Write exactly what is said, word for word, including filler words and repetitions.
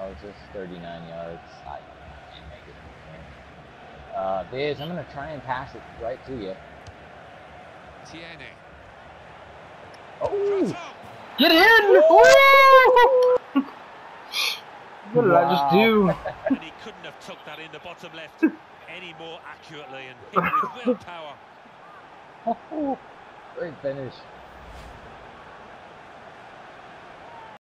Oh, it's just thirty-nine yards. I can't make it. Uh, Biz, I'm gonna try and pass it right to you. Tierney. Oh! Get in! Woo! What did Wow. I just do? And he couldn't have took that in the bottom left any more accurately and hit with willpower. Oh, great finish.